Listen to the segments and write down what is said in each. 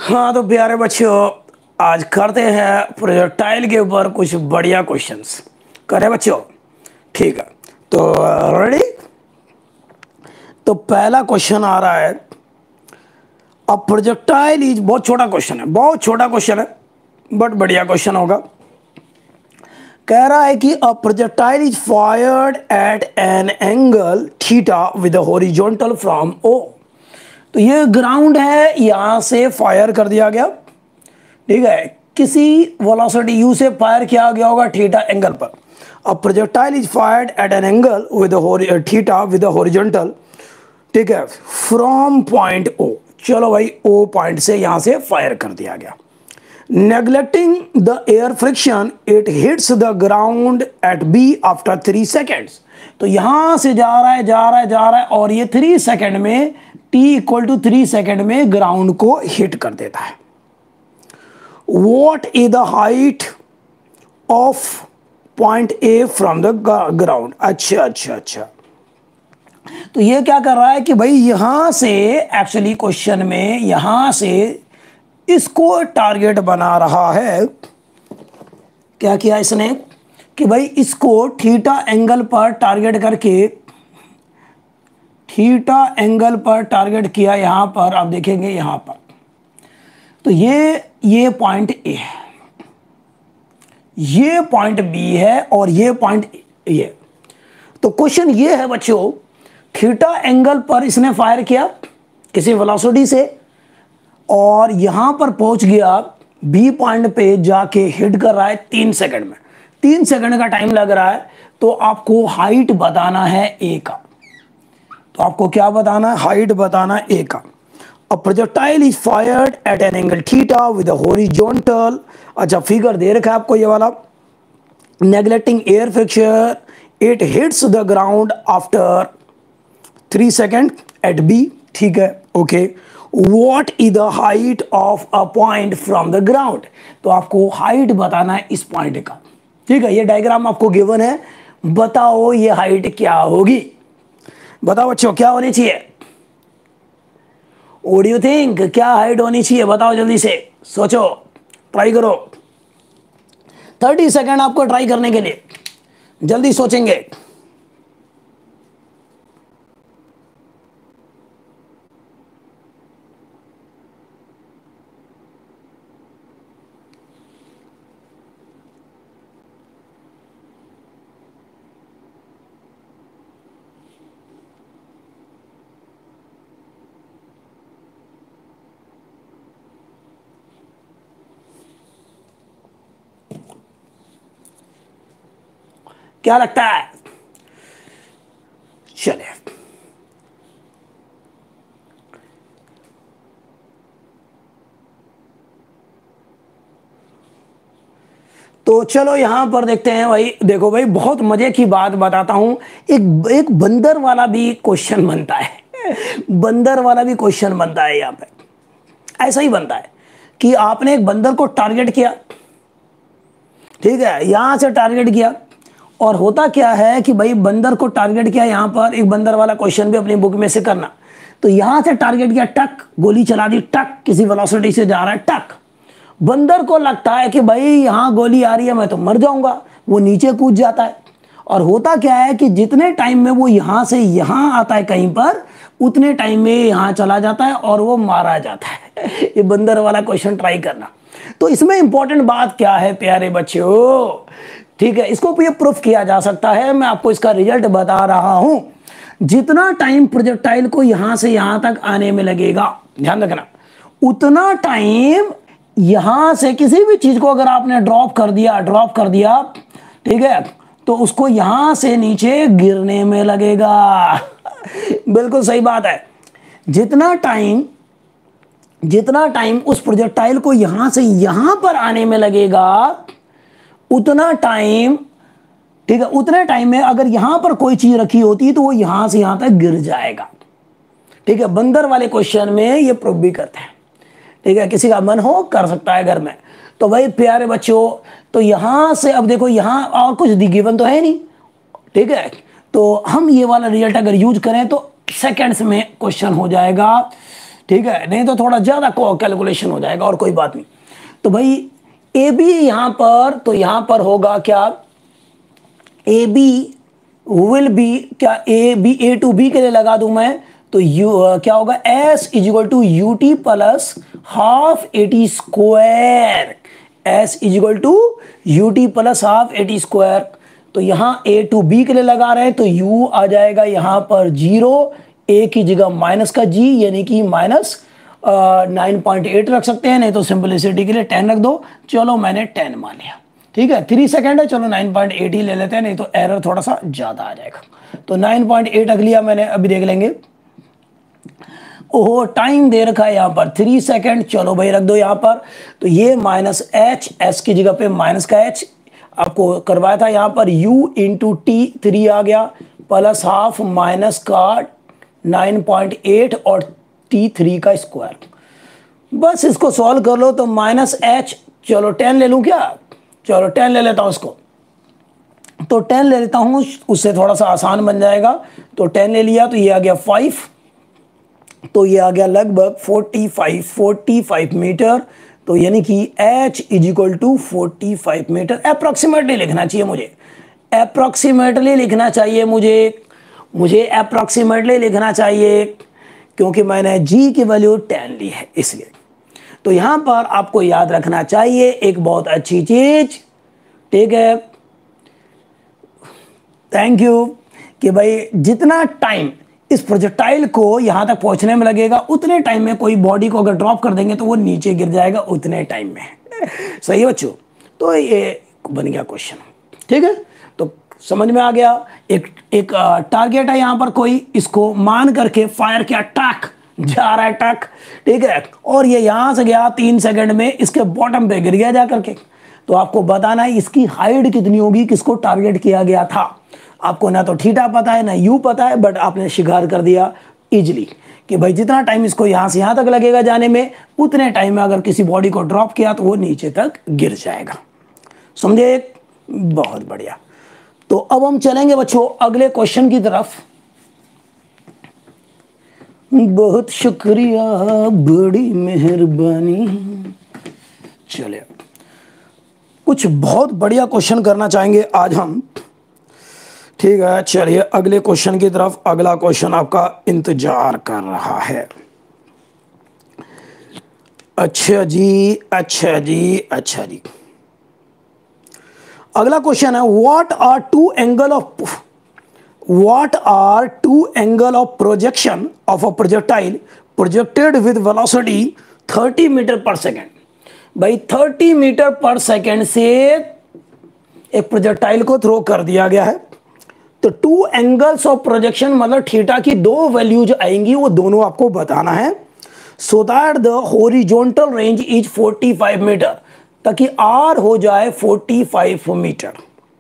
हाँ तो प्यारे बच्चों, आज करते हैं प्रोजेक्टाइल के ऊपर कुछ बढ़िया क्वेश्चंस। करें बच्चों? ठीक है, तो रेडी। तो पहला क्वेश्चन आ रहा है, अ प्रोजेक्टाइल इज, बहुत छोटा क्वेश्चन है, बहुत छोटा क्वेश्चन है, बट बढ़िया क्वेश्चन होगा। कह रहा है कि a projectile is fired at an angle theta with horizontal from O. तो ये ग्राउंड है, यहां से फायर कर दिया गया, ठीक है, किसी वेलोसिटी u से फायर किया गया होगा थीटा एंगल पर। अब projectile is fired at an angle with theta with horizontal, ठीक है, फ्रॉम पॉइंट ओ। चलो भाई, ओ पॉइंट से यहां से फायर कर दिया गया। Neglecting the air friction it hits the ground at B after 3 seconds. तो यहां से जा रहा है जा रहा है जा रहा है और ये 3 सेकेंड में, t इक्वल टू 3 सेकेंड में ग्राउंड को हिट कर देता है। What is the height of point A from the ground? अच्छा, तो ये क्या कर रहा है कि भाई यहां से, एक्चुअली क्वेश्चन में यहां से इसको टारगेट बना रहा है। क्या किया इसने कि भाई इसको थीटा एंगल पर टारगेट करके, थीटा एंगल पर टारगेट किया यहां पर। आप देखेंगे यहां पर, तो ये पॉइंट ए है, ये पॉइंट बी है और ये पॉइंट ए। तो क्वेश्चन ये है बच्चों, थीटा एंगल पर इसने फायर किया किसी वेलोसिटी से और यहां पर पहुंच गया, बी पॉइंट पे जाके हिट कर रहा है 3 सेकंड में। 3 सेकंड का टाइम लग रहा है, तो आपको हाइट बताना है ए का। तो आपको क्या बताना है? हाइट बताना है ए का। A projectile is fired at an angle theta with a horizontal, अच्छा फिगर दे रखा है आपको ये वाला, neglecting air friction it hits the ground after 3 seconds at B, ठीक है, okay. What is the height of a point from the ground? तो आपको हाइट बताना है इस पॉइंट का, ठीक है। ये डायग्राम आपको गिवन है, बताओ ये हाइट क्या होगी। बताओ बच्चों, क्या होनी चाहिए? What do you think? क्या हाइट होनी चाहिए? बताओ जल्दी से, सोचो, ट्राई करो। 30 सेकेंड आपको ट्राई करने के लिए, जल्दी सोचेंगे। क्या लगता है? चले, तो चलो यहां पर देखते हैं भाई। देखो भाई, बहुत मजे की बात बताता हूं। एक बंदर वाला भी क्वेश्चन बनता है, बंदर वाला भी क्वेश्चन बनता है। यहां पे ऐसा ही बनता है कि आपने एक बंदर को टारगेट किया, ठीक है, यहां से टारगेट किया, और होता क्या है कि भाई बंदर को टारगेट किया। यहां पर एक बंदर वाला क्वेश्चन भी अपनी बुक में से करना। तो यहां से टारगेट किया, टक, गोली चला दी, टक, किसी वेलोसिटी से जा रहा है, टक। बंदर को लगता है कि भाई यहां गोली आ रही है, मैं तो मर जाऊंगा, वो नीचे कूद जाता है। और होता क्या है कि जितने टाइम में वो यहां से यहां आता है कहीं पर, उतने टाइम में यहां चला जाता है और वो मारा जाता है। ये बंदर वाला क्वेश्चन ट्राई करना। तो इसमें इंपॉर्टेंट बात क्या है प्यारे बच्चों, ठीक है, इसको ये प्रूफ किया जा सकता है। मैं आपको इसका रिजल्ट बता रहा हूं। जितना टाइम प्रोजेक्टाइल को यहां से यहां तक आने में लगेगा, ध्यान रखना, उतना टाइम यहां से किसी भी चीज को अगर आपने ड्रॉप कर दिया, ठीक है, तो उसको यहां से नीचे गिरने में लगेगा। बिल्कुल सही बात है। जितना टाइम उस प्रोजेक्टाइल को यहां से यहां पर आने में लगेगा, उतना टाइम, ठीक है, उतने टाइम में अगर यहां पर कोई चीज रखी होती तो वो यहां से यहां तक गिर जाएगा, ठीक है। बंदर वाले क्वेश्चन में ये प्रूफ भी करते हैं, ठीक है। किसी का मन हो कर सकता है घर में। तो भाई प्यारे बच्चों, तो यहां से अब देखो, यहां और कुछ गिवन तो है नहीं, ठीक है। तो हम ये वाला रिजल्ट अगर यूज करें तो सेकेंड्स में क्वेश्चन हो जाएगा, ठीक है, नहीं तो थोड़ा ज्यादा कैलकुलेशन हो जाएगा और कोई बात नहीं। तो भाई ए बी यहां पर, तो यहां पर होगा क्या, ए बी विल बी क्या, A B, A to B के लिए लगा दूं मैं, तो यू क्या होगा, s is equal to u t plus half a t square, s is equal to u t plus half a t square. तो यहां ए टू बी के लिए लगा रहे हैं, तो यू आ जाएगा यहां पर 0, ए की जगह माइनस का जी, यानी कि माइनस 9.8 रख सकते हैं, नहीं तो सिंपलिसिटी के लिए 10 रख दो। चलो मैंने 10 मान लिया, ठीक है, 3 सेकेंड है, चलो 9.8 ही ले लेते हैं, नहीं तो एरर थोड़ा सा ज्यादा आ जाएगा। तो 9.8 रख लिया मैंने, अभी देख लेंगे। ओहो, टाइम दे रखा है यहाँ पर 3 सेकेंड, चलो भाई रख दो यहाँ पर। तो ये माइनस एच, एस की जगह पे माइनस का एच आपको करवाया था, यहाँ पर u इंटू टी 3 आ गया, प्लस हाफ माइनस का 9.8 और टी 3 का स्क्वायर। बस इसको सॉल्व कर लो तो माइनस एच, चलो 10 ले लूं क्या, चलो 10 ले लेता हूं इसको, तो 10 ले लेता हूं, उससे थोड़ा सा आसान बन जाएगा। तो 10 ले लिया, तो ये आ गया 5, तो ये आ गया लगभग 45 मीटर। तो यानी कि h is equal to 45 metre, approximately लिखना चाहिए मुझे, अप्रोक्सीमेटली लिखना चाहिए मुझे अप्रोक्सीमेटली लिखना चाहिए, क्योंकि मैंने g की वैल्यू 10 ली है इसलिए। तो यहां पर आपको याद रखना चाहिए एक बहुत अच्छी चीज, ठीक है, थैंक यू, कि भाई जितना टाइम इस प्रोजेक्टाइल को यहां तक पहुंचने में लगेगा, उतने टाइम में कोई बॉडी को अगर ड्रॉप कर देंगे तो वो नीचे गिर जाएगा उतने टाइम में। सही है बच्चों, तो ये बन गया क्वेश्चन, ठीक है। तो समझ में आ गया, एक टारगेट है यहां पर कोई, इसको मान करके फायर किया, टैक जा रहा है टैक, ठीक है, और ये यहां से गया 3 सेकंड में इसके बॉटम पे गिर गया जा करके। तो आपको बताना है इसकी हाइट कितनी होगी, किसको टारगेट किया गया था। आपको ना तो थीटा पता है ना यू पता है, बट आपने शिकार कर दिया इजिली कि भाई जितना टाइम इसको यहां से यहां तक लगेगा जाने में, उतने टाइम में अगर किसी बॉडी को ड्रॉप किया तो वो नीचे तक गिर जाएगा। समझे, बहुत बढ़िया। तो अब हम चलेंगे बच्चों अगले क्वेश्चन की तरफ। बहुत शुक्रिया, बड़ी मेहरबानी। चलिए, कुछ बहुत बढ़िया क्वेश्चन करना चाहेंगे आज हम, ठीक है। चलिए अगले क्वेश्चन की तरफ, अगला क्वेश्चन आपका इंतजार कर रहा है। अच्छा जी, अच्छा जी, अच्छा जी, अगला क्वेश्चन है, what are two angle of projection of a projectile projected with velocity 30 metre per second. भाई 30 मीटर पर सेकेंड से एक प्रोजेक्टाइल को थ्रो कर दिया गया है, तो 2 एंगल्स ऑफ प्रोजेक्शन मतलब थीटा की 2 वैल्यूज आएंगी, वो दोनों आपको बताना है, so that the horizontal range is 45 metre, ताकि आर हो जाए 45 मीटर।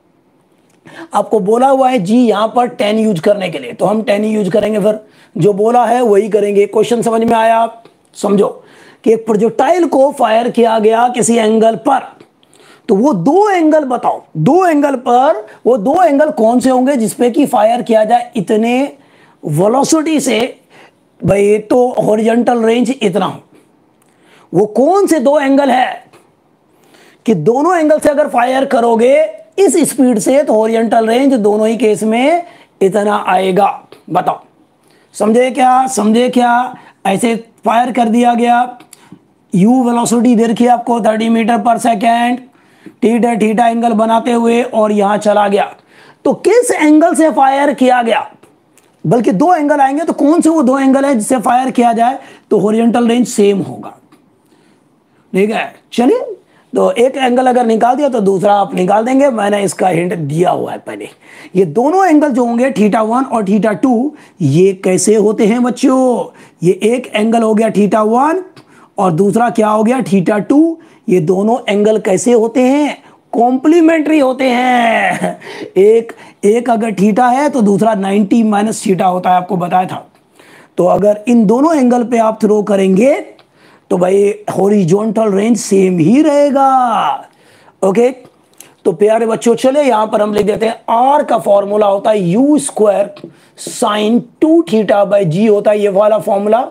आपको बोला हुआ है जी यहां पर 10 यूज करने के लिए, तो हम 10 ही यूज करेंगे, फिर जो बोला है वही करेंगे। क्वेश्चन समझ में आया? समझो कि एक प्रोजेक्टाइल को फायर किया गया किसी एंगल पर, तो वो 2 एंगल बताओ, 2 एंगल पर वो 2 एंगल कौन से होंगे जिसपे कि फायर किया जाए इतने वेलोसिटी से, भाई तो हॉरिजॉन्टल रेंज इतना हो। वो कौन से 2 एंगल है कि दोनों एंगल से अगर फायर करोगे इस स्पीड से तो हॉरिजॉन्टल रेंज दोनों ही केस में इतना आएगा। बताओ, समझे क्या? समझे क्या? ऐसे फायर कर दिया गया, यू वेलोसिटी दे रखी है आपको 30 metre per second, theta theta angle बनाते हुए, और यहां चला गया, तो किस एंगल से फायर किया गया? बल्कि 2 एंगल आएंगे, तो कौन से वो 2 एंगल है जिससे फायर किया जाए तो हॉरिजॉन्टल रेंज सेम होगा। ठीक है, चलिए, तो एक एंगल अगर निकाल दिया तो दूसरा आप निकाल देंगे, मैंने इसका हिंट दिया हुआ है पहले। ये दोनों एंगल जो होंगे θ1 और θ2, ये कैसे होते हैं बच्चों? ये एक एंगल हो गया θ1 और दूसरा क्या हो गया θ2। ये दोनों एंगल कैसे होते हैं? कॉम्प्लीमेंट्री होते हैं। एक अगर थीटा है तो दूसरा 90 माइनस थीटा होता है, आपको बताया था। तो अगर इन दोनों एंगल पे आप थ्रो करेंगे तो भाई हॉरिजॉन्टल रेंज सेम ही रहेगा। ओके, तो प्यारे बच्चों चले यहां पर हम लिख देते हैं, आर का फॉर्मूला होता है u² sin 2 θ/g होता है ये वाला फॉर्मूला।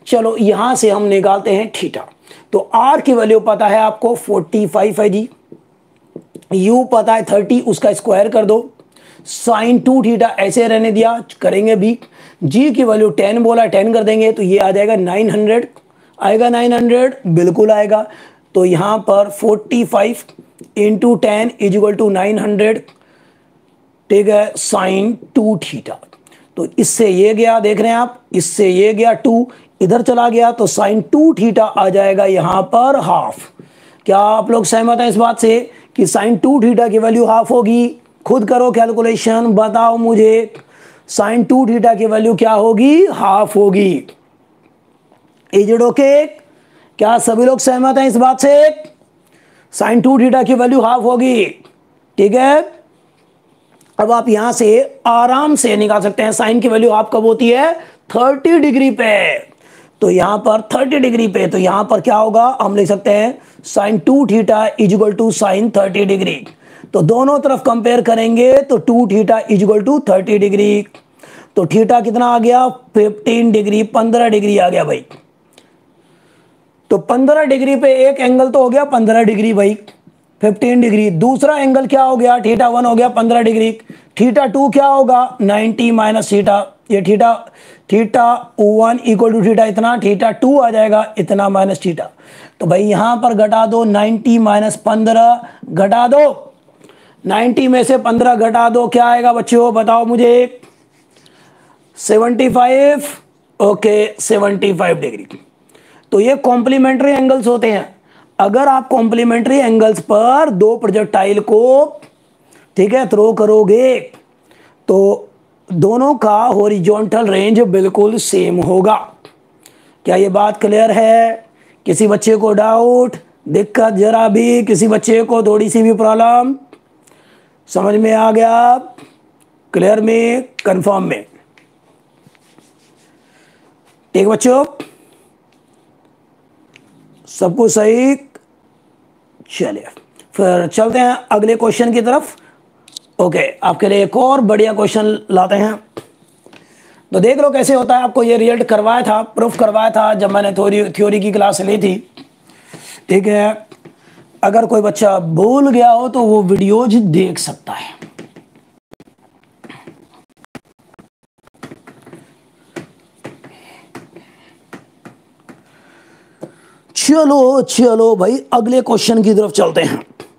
चलो यहां से हम निकालते हैं थीटा। तो आर की वैल्यू पता है आपको 45 है जी, यू पता है 30, उसका स्क्वायर कर दो, साइन 2 थीटा ऐसे रहने दिया, करेंगे भी। जी की वैल्यू 10 बोला, 10 कर देंगे तो ये आ जाएगा 900, आएगा 900, बिल्कुल आएगा। तो यहां पर 45 इंटू 10 इज इक्वल टू 900, ठीक है, साइन 2 थीटा। तो इससे ये गया, देख रहे हैं आप, इससे ये गया 2, इधर चला गया तो साइन 2 थीटा आ जाएगा यहां पर हाफ। क्या आप लोग सहमत हैं इस बात से कि साइन 2 थीटा की वैल्यू हाफ होगी? खुद करो कैलकुलेशन, बताओ मुझे, साइन 2 थीटा की वैल्यू क्या होगी? हाफ होगी। Is it okay? क्या सभी लोग सहमत हैं इस बात से? साइन 2 थीटा की वैल्यू हाफ होगी, ठीक है। अब आप यहां से आराम से निकाल सकते हैं साइन की वैल्यू हाफ कब होती है? 30 डिग्री पे। तो यहां पर 30 डिग्री पे, तो यहां पर क्या होगा, हम लिख सकते हैं sine 2 theta is equal to sine 30 degree. तो दोनों तरफ कंपेयर करेंगे तो 2 theta is equal to 30 degree. तो थीटा कितना आ गया? 15 डिग्री, 15 डिग्री आ गया भाई। तो 15 डिग्री पे एक एंगल तो हो गया 15 डिग्री भाई, 15 डिग्री। दूसरा एंगल क्या हो गया? थीटा 1 हो गया 15 डिग्री। थीटा 2 क्या होगा? 90 माइनस थीटा, ये थीटा 1 इक्वल टू थीटा इतना, थीटा 2 आ जाएगा इतना माइनस थीटा। तो भाई यहां पर घटा दो, 90 माइनस 15 घटा दो, 90 में से 15 घटा दो, क्या आएगा बच्चों बताओ मुझे? 75, ओके 75 डिग्री। तो ये कॉम्प्लीमेंट्री एंगल्स होते हैं। अगर आप कॉम्प्लीमेंट्री एंगल्स पर दो प्रोजेक्टाइल को, ठीक है, थ्रो करोगे तो दोनों का हॉरिजॉन्टल रेंज बिल्कुल सेम होगा। क्या ये बात क्लियर है? किसी बच्चे को डाउट, दिक्कत जरा भी, किसी बच्चे को थोड़ी सी भी प्रॉब्लम? समझ में आ गया? क्लियर में, कंफर्म में? ठीक बच्चों, सबको सही? चलिए फिर चलते हैं अगले क्वेश्चन की तरफ। ओके, आपके लिए एक और बढ़िया क्वेश्चन लाते हैं। तो देख लो कैसे होता है। आपको ये रिजल्ट करवाया था, प्रूफ करवाया था जब मैंने थ्योरी की क्लास ली थी, ठीक है। अगर कोई बच्चा भूल गया हो तो वो वीडियोज देख सकता है। चलो चलो भाई अगले क्वेश्चन की तरफ चलते हैं।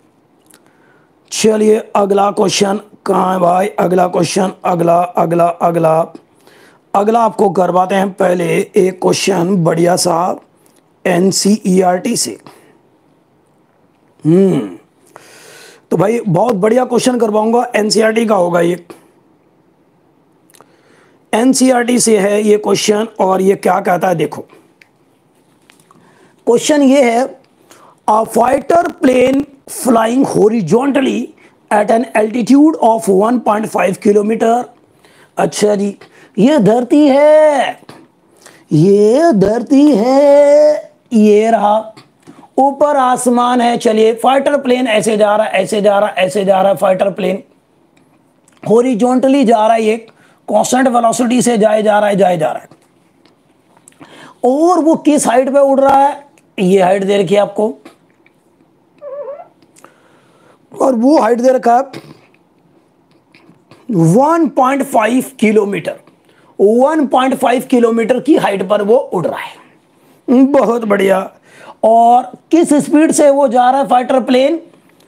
चलिए अगला क्वेश्चन कहाँ है भाई? अगला क्वेश्चन, अगला अगला अगला अगला आपको करवाते हैं। पहले एक क्वेश्चन बढ़िया सा एनसीईआरटी से। तो भाई बहुत बढ़िया क्वेश्चन करवाऊंगा, एनसीईआरटी का होगा ये। एनसीईआरटी से है ये क्वेश्चन और ये क्या कहता है देखो। क्वेश्चन ये है, a fighter plane flying horizontally at an altitude of 1.5 kilometre. अच्छा जी, ये धरती है, ये धरती है, ये रहा, ऊपर आसमान है। चलिए फाइटर प्लेन ऐसे जा रहा है, ऐसे जा रहा है, ऐसे जा रहा है, फाइटर प्लेन हॉरिजॉन्टली जा रहा है, ये कांस्टेंट वेलोसिटी से जाए जा रहा है, जाए जा रहा है। और वो किस हाइट पे उड़ रहा है? ये हाइट दे रखी है आपको, और वो हाइट दे रखा है 1.5 किलोमीटर। 1.5 किलोमीटर की हाइट पर वो उड़ रहा है, बहुत बढ़िया। और किस स्पीड से वो जा रहा है fighter plane?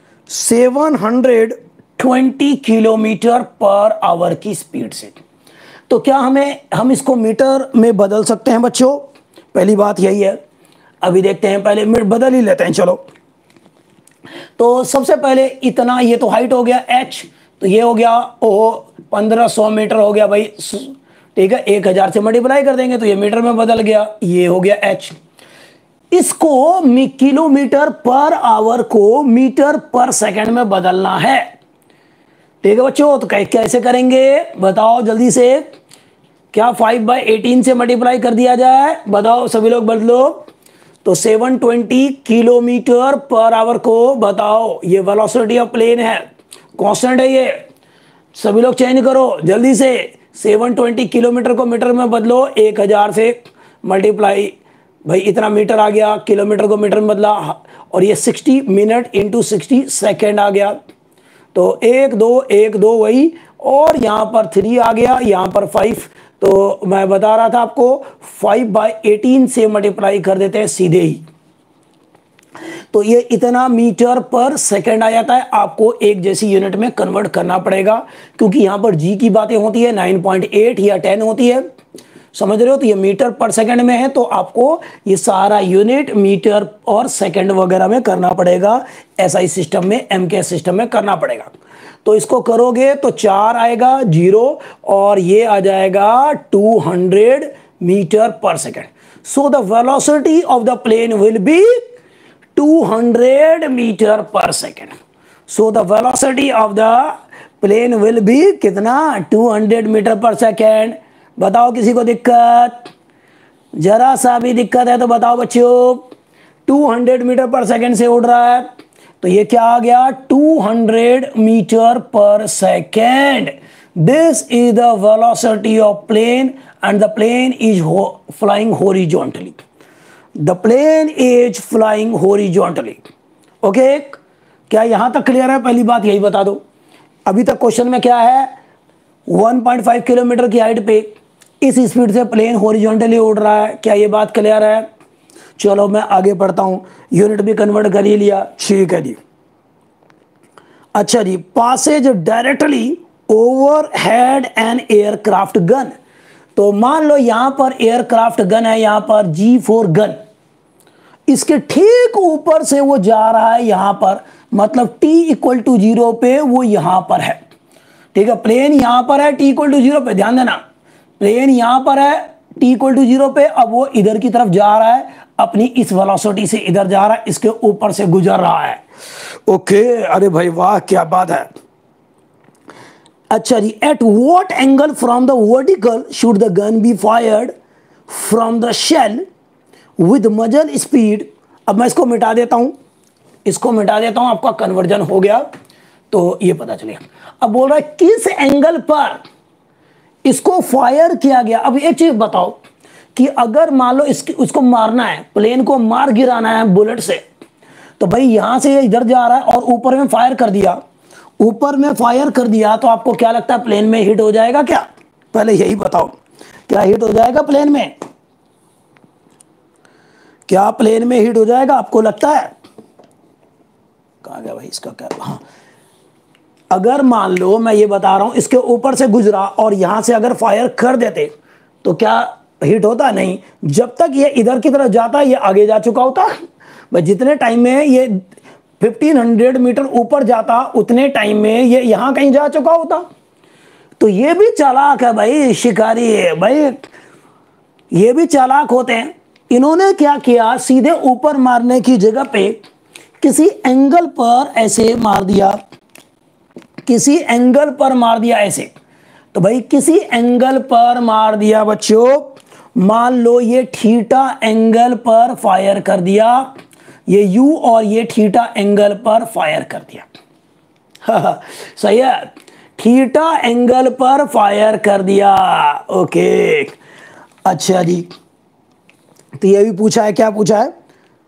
720 kilometre per hour की स्पीड से। तो क्या हम इसको मीटर में बदल सकते हैं बच्चों? पहली बात यही है, अभी देखते हैं, पहले बदल ही लेते हैं। चलो, तो सबसे पहले इतना, ये तो हाइट हो गया h, तो ये हो गया ओ 1500 मीटर हो गया भाई, ठीक है। 1000 से मल्टीप्लाई कर देंगे तो ये मीटर में बदल गया, ये हो गया h। इसको किलोमीटर पर आवर को मीटर पर सेकंड में बदलना है, ठीक है बच्चों। तो कैसे करेंगे बताओ जल्दी से? क्या 5/18 से मल्टीप्लाई कर दिया जाए? बताओ सभी लोग बदलो। तो 720 किलोमीटर पर आवर को बताओ, ये वेलोसिटी ऑफ प्लेन है, कांस्टेंट है ये, सभी लोग चेंज करो जल्दी से। 720 किलोमीटर को मीटर में बदलो, 1000 से मल्टीप्लाई, भाई इतना मीटर आ गया, किलोमीटर को मीटर में बदला, और ये 60 मिनट इंटू 60 सेकेंड आ गया। तो 1 2 वही, और यहाँ पर 3 आ गया, यहाँ पर 5। तो मैं बता रहा था आपको 5/18 से मल्टीप्लाई कर देते हैं सीधे ही, तो ये इतना मीटर पर सेकंड आ जाता है। आपको एक जैसी यूनिट में कन्वर्ट करना पड़ेगा, क्योंकि यहां पर जी की बातें होती है, 9.8 या 10 होती है, समझ रहे हो। तो ये मीटर पर सेकंड में है, तो आपको ये सारा यूनिट मीटर और सेकंड वगैरह में करना पड़ेगा, एसआई सिस्टम में, एमके सिस्टम में करना पड़ेगा। तो इसको करोगे तो 4 आएगा 0, और ये आ जाएगा 200 metre per second. So the velocity of the plane will be 200 metre per second. So the velocity of the plane will be कितना, 200 मीटर पर सेकेंड। बताओ किसी को दिक्कत, जरा सा भी दिक्कत है तो बताओ बच्चों। 200 मीटर पर सेकेंड से उड़ रहा है, तो ये क्या आ गया, 200 metre per second. This is the velocity of plane and the plane is flying horizontally. The plane is flying horizontally. Okay, क्या यहां तक क्लियर है? पहली बात यही बता दो। अभी तक क्वेश्चन में क्या है, 1.5 किलोमीटर की हाइट पे इस स्पीड से प्लेन हॉरिजॉन्टली उड़ रहा है। क्या ये बात क्लियर है? चलो मैं आगे पढ़ता हूं, यूनिट भी कन्वर्ट कर ही लिया, ठीक है जी। अच्छा जी, passes directly overhead an aircraft gun. तो मान लो यहां पर एयरक्राफ्ट गन है, यहां पर G4 गन, इसके ठीक ऊपर से वो जा रहा है यहां पर, मतलब t = 0 पे वो यहां पर है, ठीक है। प्लेन यहां पर है t = 0 पे, ध्यान देना, प्लेन यहां पर है t = 0 पे। अब वो इधर की तरफ जा रहा है, अपनी इस वेलोसिटी से इधर जा रहा है, इसके ऊपर से गुजर रहा है। ओके, अरे भाई वाह, क्या बात है। अच्छा जी, at what angle from the vertical should the gun be fired from the shell with muzzle speed. अब मैं इसको मिटा देता हूं, इसको मिटा देता हूं, आपका कन्वर्जन हो गया तो ये पता चलेगा। अब बोल रहा है किस एंगल पर इसको फायर किया गया। अब एक चीज बताओ कि अगर मान लो उसको मारना है, प्लेन को मार गिराना है बुलेट से, तो भाई यहां से इधर जा रहा है और ऊपर में फायर कर दिया, ऊपर में फायर कर दिया, तो आपको क्या लगता है, प्लेन में हिट हो जाएगा क्या? पहले यही बताओ, क्या हिट हो जाएगा प्लेन में? क्या प्लेन में हिट हो जाएगा आपको लगता है? कहां गया भाई इसका क्या? हाँ, अगर मान लो मैं ये बता रहा हूं, इसके ऊपर से गुजरा और यहां से अगर फायर कर देते तो क्या हिट होता? नहीं। जब तक ये इधर की तरफ जाता ये आगे जा चुका होता। भाई जितने टाइम में ये 1500 मीटर ऊपर जाता, उतने टाइम में ये यहां कहीं जा चुका होता। तो ये भी चालाक है भाई, शिकारी है भाई, ये भी चालाक होते हैं। इन्होंने क्या किया, सीधे ऊपर मारने की जगह पे किसी एंगल पर ऐसे मार दिया, किसी एंगल पर मार दिया ऐसे। तो भाई किसी एंगल पर मार दिया बच्चों, मान लो ये थीटा एंगल पर फायर कर दिया, ये यू और ये थीटा एंगल पर फायर कर दिया। सही है, थीटा एंगल पर फायर कर दिया। ओके, अच्छा जी, तो ये भी पूछा है, क्या पूछा है,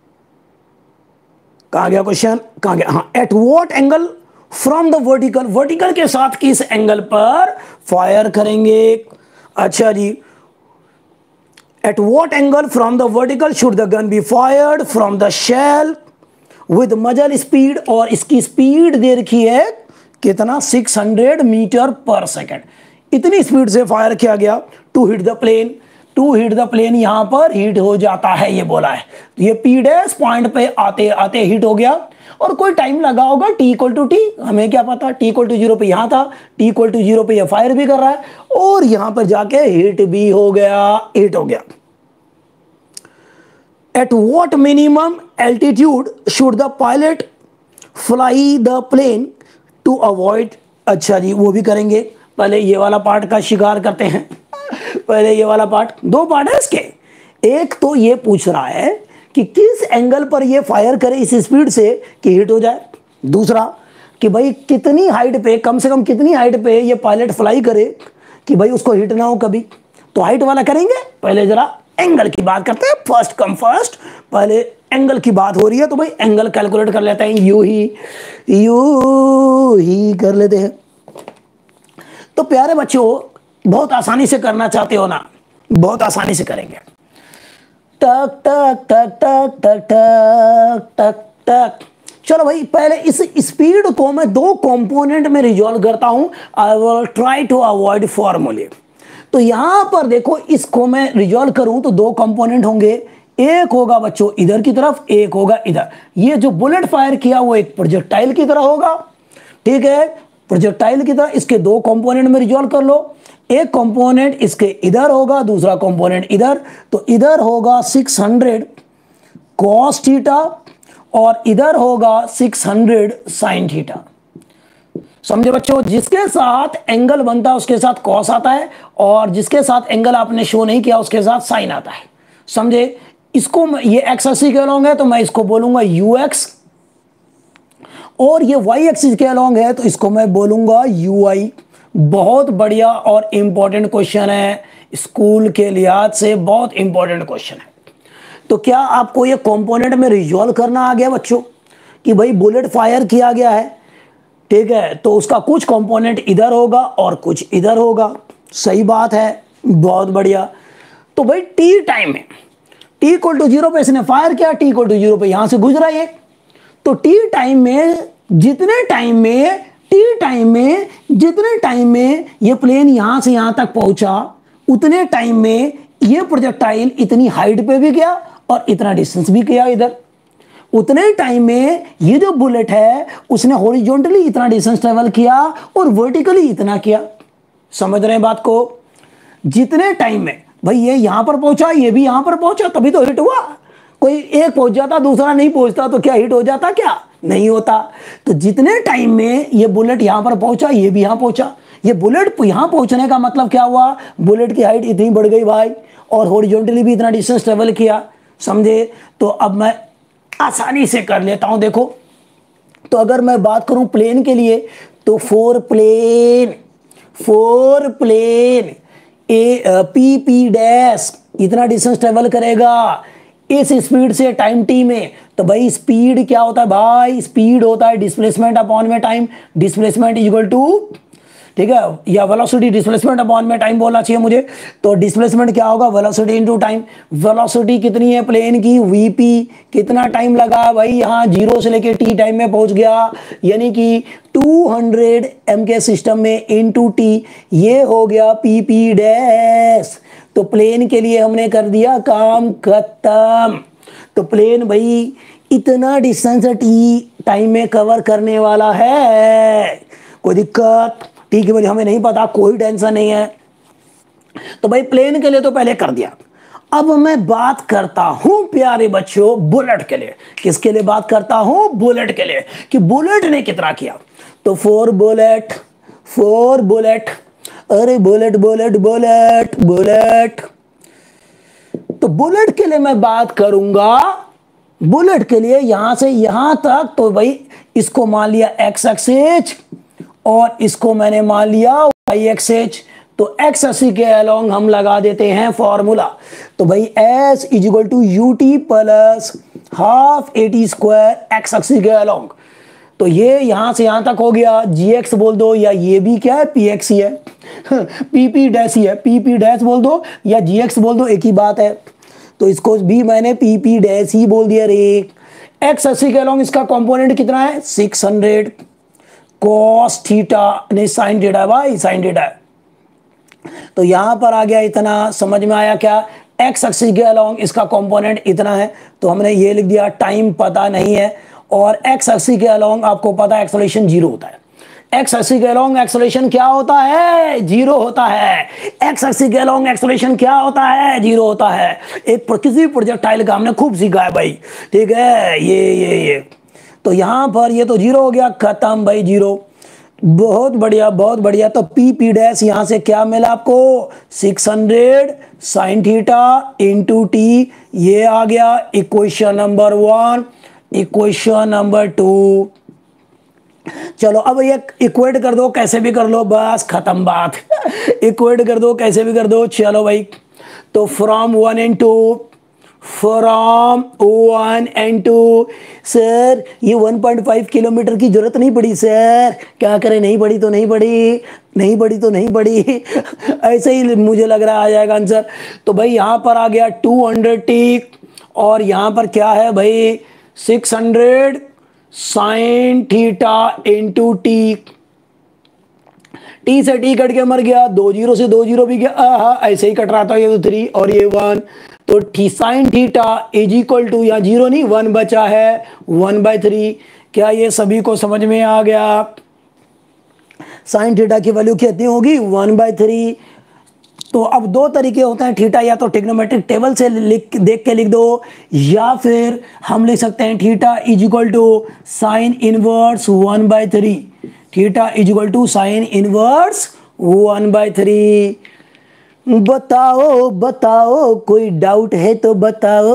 कहां गया क्वेश्चन, कहां गया? हाँ, at what angle from the vertical, vertical के साथ किस एंगल पर फायर करेंगे? अच्छा जी, at what angle from the vertical should the gun be fired from the shell with muzzle speed, और इसकी स्पीड दे रखी है कितना, 600 मीटर पर सेकेंड। इतनी स्पीड से फायर किया गया to hit the plane, to hit the plane, यहां पर हिट हो जाता है ये बोला है। तो ये पी डैश पॉइंट पे आते आते हिट हो गया, और कोई टाइम लगा होगा, t = t, हमें क्या पता, t = 0 पे यहां था, t = 0 पे ये फायर भी कर रहा है, और यहां पर जाके हिट भी हो गया, हिट हो गया। At what minimum altitude should the pilot fly the plane to avoid. अच्छा जी, वो भी करेंगे, पहले ये वाला पार्ट का शिकार करते हैं। पहले ये वाला पार्ट, दो पार्ट है इसके, एक तो ये पूछ रहा है कि किस एंगल पर ये फायर करे इस स्पीड से कि हिट हो जाए, दूसरा कि भाई कितनी हाइट पे, कम से कम कितनी हाइट पे ये पायलट फ्लाई करे कि भाई उसको हिट ना हो कभी। तो हाइट वाला करेंगे, पहले जरा एंगल की बात करते हैं, फर्स्ट कम फर्स्ट, पहले एंगल की बात हो रही है तो भाई एंगल कैलकुलेट कर लेते हैं, यू ही कर लेते हैं। तो प्यारे बच्चों, बहुत आसानी से करना चाहते हो ना, बहुत आसानी से करेंगे। टक टक टक टक टक टक टक टक। चलो भाई, पहले इस स्पीड को मैं दो कंपोनेंट में रिजॉल्व करता हूं। I will try to avoid फॉर्मूले। तो यहां पर देखो, इसको मैं रिजॉल्व करूं तो दो कंपोनेंट होंगे, एक होगा बच्चों इधर की तरफ, एक होगा इधर। ये जो बुलेट फायर किया वो एक प्रोजेक्टाइल की तरह होगा, ठीक है, प्रोजेक्टाइल की तरह। इसके दो कंपोनेंट में रिजॉल्व कर लो, एक कंपोनेंट इसके इधर होगा, दूसरा कंपोनेंट इधर। तो इधर होगा 600 कॉस थीटा और इधर होगा 600 साइन थीटा। समझे बच्चों, जिसके साथ एंगल बनता है उसके साथ कॉस आता है, और जिसके साथ एंगल आपने शो नहीं किया उसके साथ साइन आता है। समझे, इसको ये एक्स एक्सिस के अलोंग है तो मैं इसको बोलूंगा यू एक्स, और ये वाई एक्सिस के अलोंग है तो इसको मैं बोलूंगा यू आई। बहुत बढ़िया और इंपॉर्टेंट क्वेश्चन है, स्कूल के लिहाज से बहुत इंपॉर्टेंट क्वेश्चन है। तो क्या आपको ये कंपोनेंट में रिजॉल्व करना आ गया बच्चों, कि भाई बुलेट फायर किया गया है, ठीक है, तो उसका कुछ कंपोनेंट इधर होगा और कुछ इधर होगा। सही बात है, बहुत बढ़िया। तो भाई टी टाइम में, टी इक्वल टू 0 पे इसने फायर किया, टी इक्वल टू 0 पे यहां से गुजरा ये। तो टी टाइम में जितने टाइम में, टी टाइम में जितने टाइम में ये प्लेन यहां से यहां तक पहुंचा, उतने टाइम में ये प्रोजेक्टाइल इतनी हाइट पे भी गया और इतना डिस्टेंस भी किया इधर। उतने टाइम में ये जो बुलेट है उसने हॉरिजॉन्टली इतना डिस्टेंस ट्रेवल किया और वर्टिकली इतना किया। समझ रहे हैं बात को? जितने टाइम में भाई ये यहां पर पहुंचा, ये भी यहां पर पहुंचा, तभी तो हिट हुआ। कोई एक पहुंच जाता दूसरा नहीं पहुंचता तो क्या हिट हो जाता? क्या नहीं होता। तो जितने टाइम में ये बुलेट यहां पर पहुंचा, ये भी यहां पहुंचा। ये बुलेट यहां पहुंचने का मतलब क्या हुआ? बुलेट की हाइट इतनी बढ़ गई भाई, और हॉरिजॉन्टली भी इतना डिस्टेंस ट्रेवल किया। समझे? तो अब मैं आसानी से कर लेता हूं। देखो, तो अगर मैं बात करूं प्लेन के लिए, तो for plane A P P dash इतना डिस्टेंस ट्रेवल करेगा इस स्पीड से टाइम टी में। तो भाई स्पीड क्या होता है भाई? स्पीड होता है डिस्प्लेसमेंट अपॉन में time. Displacement is equal to, ठीक है, या वेलोसिटी डिस्प्लेसमेंट अपॉन में टाइम बोलना चाहिए मुझे। तो डिस्प्लेसमेंट क्या होगा? Velocity into time. वेलोसिटी कितनी है प्लेन की? वीपी। कितना टाइम लगा भाई? यहाँ 0 से लेके टी टाइम में पहुंच गया, यानी कि 200 एम के सिस्टम में इनटू टी, ये हो गया पी पी डैश। तो प्लेन के लिए हमने कर दिया काम खत्म। तो प्लेन भाई इतना डिस्टेंस टी टाइम में कवर करने वाला है। कोई दिक्कत? ठीक है भाई, हमें नहीं पता, कोई टेंशन नहीं है। तो भाई प्लेन के लिए तो पहले कर दिया। अब मैं बात करता हूं प्यारे बच्चों बुलेट के लिए। किसके लिए बात करता हूं? बुलेट के लिए, कि बुलेट ने कितना किया। तो फोर बुलेट, अरे बुलेट बुलेट बुलेट बुलेट। तो बुलेट के लिए मैं बात करूंगा, बुलेट के लिए यहां से यहां तक, तो भाई इसको मान लिया एक्स एक्सिस और इसको मैंने मान लिया वाई एक्सिस। तो एक्स एक्सिस के अलोंग हम लगा देते हैं फॉर्मूला। तो भाई s is equal to u t plus half a t square X axis के अलोंग। तो ये यहां से यहां तक हो गया, जी एक्स बोल दो, या ये भी क्या है? पी एक्स ही है पी पी डैश ही है, पी पी डैश बोल दो या जी एक्स बोल दो, एक ही बात है। तो इसको भी मैंने पी पी डैश ही बोल दिया रे। एक्स एक्सिस के अलोंग इसका कंपोनेंट कितना है? 600 कॉस थीटा, नहीं साइन थीटा है भाई, साइन थीटा है। तो यहां पर आ गया इतना। समझ में आया क्या? एक्स एक्सिस के अलोंग इसका कंपोनेंट इतना है, तो हमने ये लिख दिया। टाइम पता नहीं है, और एक्स एक्सिस के अलोंग आपको पता है एक्सेलरेशन 0 होता है। एक्स एक्सिस के अलोंग एक्सेलरेशन क्या होता है? 0 होता है। एक्स एक्सिस के अलोंग एक्सेलरेशन क्या होता है? 0 होता है। एक किसी प्रोजेक्टाइल का हमने खूब सीखा है भाई, ठीक है, ये तो यहां पर ये तो 0 हो गया, खत्म भाई 0। बहुत बढ़िया, बहुत बढ़िया। तो पी पी डैश यहां से क्या मिला आपको? 600 साइन थीटा इंटू टी, ये आ गया इक्वेशन नंबर 1। इक्वेशन नंबर 2, चलो अब ये इक्वेट कर दो, कैसे भी कर लो, बस खत्म बात इक्वेट कर दो, कैसे भी कर दो। चलो भाई, तो from 1 and 2, from 1 and 2। Sir ये 1.5 किलोमीटर की जरूरत नहीं पड़ी सर, क्या करें, नहीं पड़ी तो नहीं पड़ी, नहीं पड़ी तो नहीं पड़ी। ऐसे ही मुझे लग रहा आ जाएगा आंसर। तो भाई यहां पर आ गया 200t, और यहां पर क्या है भाई 600 sine theta into t. T से टी कट के मर गया, 2 जीरो से 2 जीरो भी गया, ऐसे ही कट रहा था, ये तो 3 और ये 1। तो sine theta is equal to, यहाँ 0 नहीं 1 बचा है, 1/3। क्या ये सभी को समझ में आ गया? साइन थीटा की वैल्यू कितनी होगी 1/3। तो अब दो तरीके होते हैं थीटा, या तो ट्रिग्नोमेट्रिक टेबल से देख के लिख दो, या फिर हम लिख सकते हैं theta is equal to sine inverse 1/3। Theta is equal to sine inverse 1/3। बताओ बताओ, कोई डाउट है तो बताओ,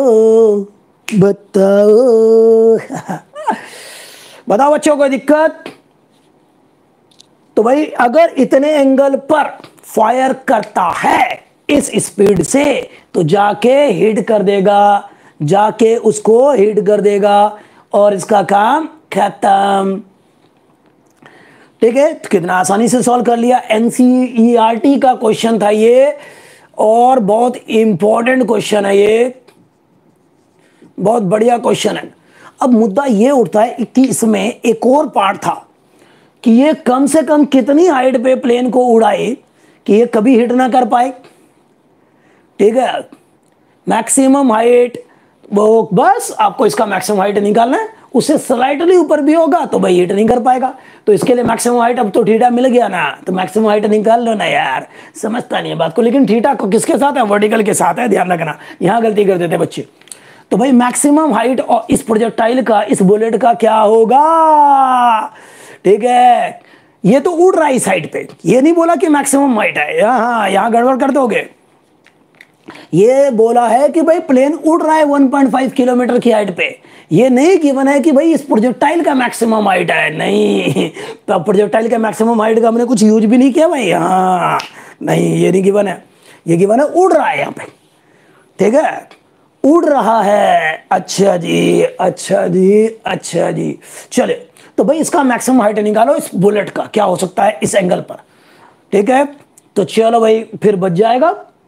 बताओ। बताओ बच्चों, कोई दिक्कत? तो भाई अगर इतने एंगल पर फायर करता है इस स्पीड से, तो जाके हिट कर देगा, जाके उसको हिट कर देगा, और इसका काम खत्म। ठीक है, तो कितना आसानी से सॉल्व कर लिया। एनसीईआरटी का क्वेश्चन था ये, और बहुत इंपॉर्टेंट क्वेश्चन है ये, बहुत बढ़िया क्वेश्चन है। अब मुद्दा ये उठता है कि इसमें एक और पार्ट था कि ये कम से कम कितनी हाइट पे प्लेन को उड़ाए कि ये कभी हिट ना कर पाए। ठीक है, मैक्सिमम हाइट, वो बस आपको इसका मैक्सिमम हाइट निकालना है, उससे स्लाइटली ऊपर भी होगा तो भाई हिट नहीं कर पाएगा। तो इसके लिए मैक्सिमम हाइट, अब तो थीटा मिल गया ना, तो मैक्सिमम हाइट निकाल लो ना यार, समझता नहीं है बात को। लेकिन थीटा को किसके साथ है? वर्टिकल के साथ है, ध्यान रखना, यहां गलती कर देते बच्चे। तो भाई मैक्सिमम हाइट और इस प्रोजेक्टाइल का, इस बुलेट का क्या होगा? ठीक है, ये तो उड़ रहा है इस हाइट पे, ये नहीं बोला कि मैक्सिमम हाइट है, यहां गड़बड़ कर दोगे। ये बोला है कि भाई प्लेन उड़ रहा है 1.5 किलोमीटर की हाइट पे, ये नहीं गिवन है कि भाई इस प्रोजेक्टाइल का मैक्सिमम हाइट है, नहीं। तो प्रोजेक्टाइल का मैक्सिमम हाइट का हमने कुछ यूज भी नहीं किया भाई, हाँ नहीं, ये नहीं गिवन है, ये गिवन है उड़ रहा है यहां पे। ठीक है, उड़ रहा है, अच्छा जी, अच्छा जी, अच्छा जी। चले, तो भाई इसका मैक्सिमम हाइट निकालो इस बुलेट का, क्या हो सकता है इस एंगल पर। ठीक है, तो चलो भाई फिर बच जाएगा।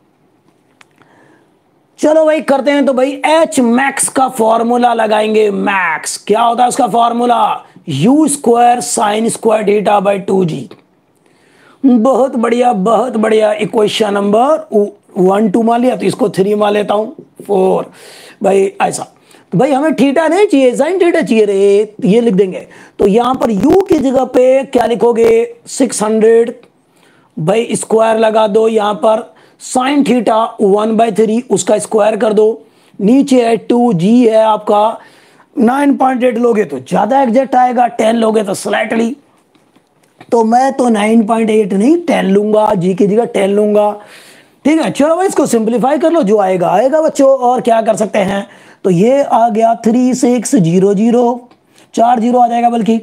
चलो भाई करते हैं। तो भाई एच मैक्स का फॉर्मूला लगाएंगे। मैक्स क्या होता है उसका formula? U square sine square theta by 2g। बहुत बढ़िया, बहुत बढ़िया। इक्वेशन नंबर 1 2 मान लिया, तो इसको 3 मान लेता हूं, 4। भाई ऐसा, तो भाई हमें थीटा नहीं चाहिए, साइन थीटा चाहिए रे, तो ये लिख देंगे। तो यहां पर u की जगह पे क्या लिखोगे? 600 भाई स्क्वायर लगा दो, यहां पर साइन थीटा 1/3, उसका स्क्वायर कर दो। नीचे है 2g है आपका, 9.8 लोगे तो ज्यादा एग्जैक्ट आएगा, 10 लोगे तो स्लाइटली। तो मैं तो 9.8 नहीं 10 लूंगा, जी की जगह 10 लूंगा। ठीक है, चलो भाई इसको सिंप्लीफाई कर लो, जो आएगा आएगा बच्चों, और क्या कर सकते हैं। तो ये आ गया 3600, 4 जीरो आ जाएगा बल्कि।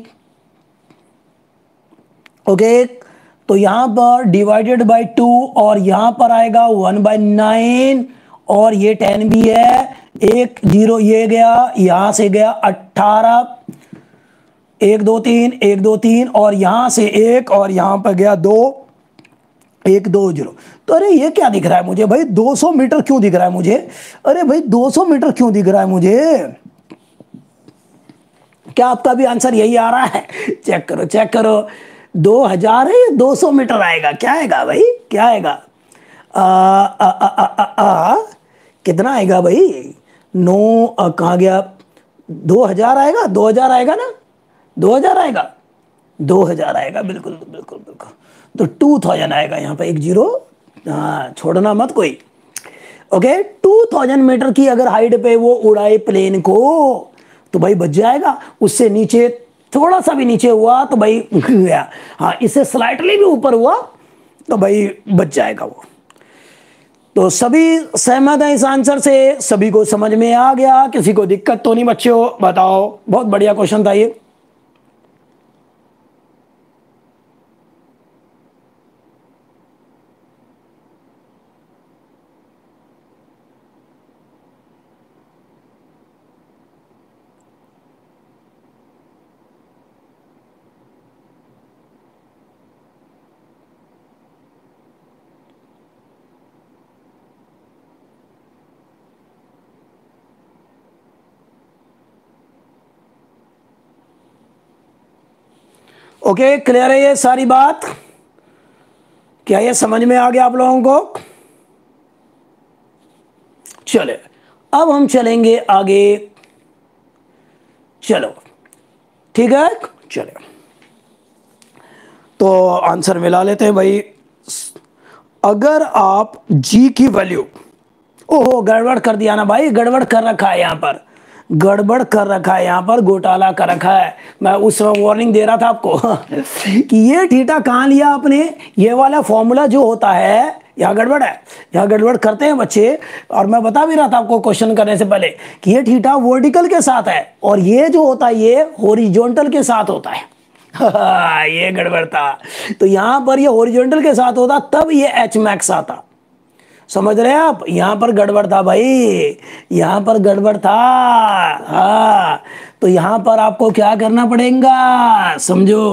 ओके, तो यहां पर डिवाइडेड बाय 2, और यहां पर आएगा 1/9, और ये 10 भी है, 1 0 ये गया, यहां से गया 18, 1 2 3, 1 2 3, और यहां से 1, और यहां पर गया 2, 1 2 0। तो अरे ये क्या दिख रहा है मुझे भाई? 200 मीटर क्यों दिख रहा है मुझे? अरे भाई 200 मीटर क्यों दिख रहा है मुझे? क्या आपका भी आंसर यही आ रहा है? चेक करो, चेक करो। 2000 है या 200 मीटर आएगा? क्या आएगा भाई, क्या आएगा? आ, आ, आ, आ, आ, आ, कितना आएगा भाई? नो, कहाँ गया? 2000 आएगा, 2000 आएगा ना, 2000 आएगा, 2000 आएगा, बिल्कुल बिल्कुल बिल्कुल। तो 2000 आएगा यहाँ पे, 1 0, हाँ छोड़ना मत कोई। ओके, 2000 मीटर की अगर हाइट पे वो उड़ाए प्लेन को, तो भाई बच जाएगा। उससे नीचे थोड़ा सा भी नीचे हुआ तो भाई गया, हाँ इससे स्लाइटली भी ऊपर हुआ तो भाई बच जाएगा वो। तो सभी सहमत हैं इस आंसर से? सभी को समझ में आ गया? किसी को दिक्कत तो नहीं बच्चों? बताओ, बहुत बढ़िया क्वेश्चन था ये। ओके, क्लियर है ये सारी बात? क्या ये समझ में आ गया आप लोगों को? चले, अब हम चलेंगे आगे। चलो ठीक है, चलो तो आंसर मिला लेते हैं भाई। अगर आप जी की वैल्यू, ओहो गड़बड़ कर दिया ना भाई, गड़बड़ कर रखा है यहाँ पर, गड़बड़ कर रखा है यहाँ पर, घोटाला कर रखा है। मैं उस समय वार्निंग दे रहा था आपको कि ये थीटा कहाँ लिया आपने, ये वाला फॉर्मूला जो होता है, यहाँ गड़बड़ है, यहाँ गड़बड़ करते हैं बच्चे। और मैं बता भी रहा था आपको क्वेश्चन करने से पहले कि ये थीटा वर्टिकल के साथ है और ये जो होता है ये हॉरिजॉन्टल के साथ होता है। ये गड़बड़ था। तो यहां पर ये हॉरिजॉन्टल के साथ होता तब ये एच मैक्स आता। समझ रहे हैं आप? यहां पर गड़बड़ था भाई, यहां पर गड़बड़ था। हाँ, तो यहां पर आपको क्या करना पड़ेगा समझो।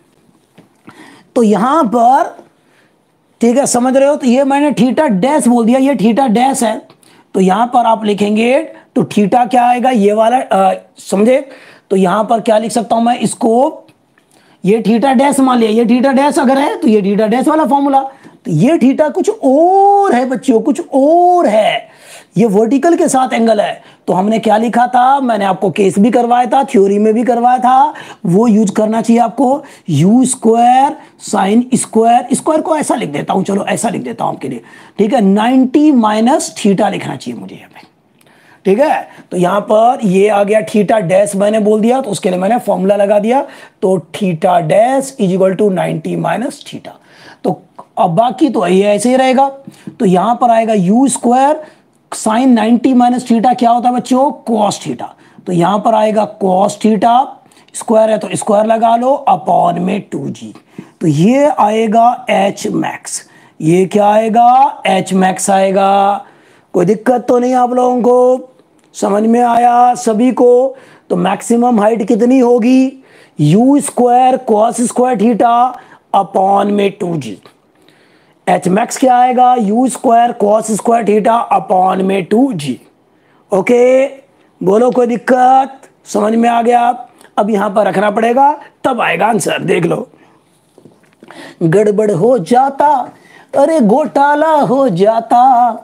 तो यहां पर ठीक है, समझ रहे हो? तो ये मैंने थीटा डैश बोल दिया, ये थीटा डैश है। तो यहां पर आप लिखेंगे तो थीटा क्या आएगा, ये वाला समझे? तो यहां पर क्या लिख सकता हूं मैं इसको, ये थीटा डैश मान लिया, ये थीटा डैश अगर है तो ये थीटा डैश वाला फॉर्मूला। तो ये थीटा कुछ और है बच्चों, कुछ और है, ये वर्टिकल के साथ एंगल है। तो हमने क्या लिखा था, मैंने आपको केस भी करवाया था, थ्योरी में भी करवाया था, वो यूज करना चाहिए आपको। U square sine square, square को ऐसा लिख देता हूं, चलो ऐसा लिख देता हूं आपके लिए, ठीक है। 90 माइनस थीटा लिखना चाहिए मुझे यहाँ पे, ठीक है। तो यहां पर ये आ गया थीटा डैश, मैंने बोल दिया तो उसके लिए मैंने फॉर्मूला लगा दिया। तो theta dash is equal to 90 minus theta. तो अब बाकी तो ये ऐसे ही रहेगा। तो यहां पर आएगा u square sine 90 minus theta क्या होता है बच्चों, कॉस थीटा। तो यहां पर आएगा कॉस थीटा, स्क्वायर है तो स्क्वायर लगा लो, अपॉन में 2g। तो ये आएगा एच मैक्स, ये क्या आएगा, एच मैक्स आएगा। कोई दिक्कत तो नहीं आप लोगों को? समझ में आया सभी को? तो मैक्सिमम हाइट कितनी होगी, u square cos square theta upon में 2g। एच मैक्स क्या आएगा, u square cos square theta upon में 2g। ओके, बोलो कोई दिक्कत? समझ में आ गया? अब यहां पर रखना पड़ेगा तब आएगा आंसर, देख लो। गड़बड़ हो जाता, अरे घोटाला हो जाता,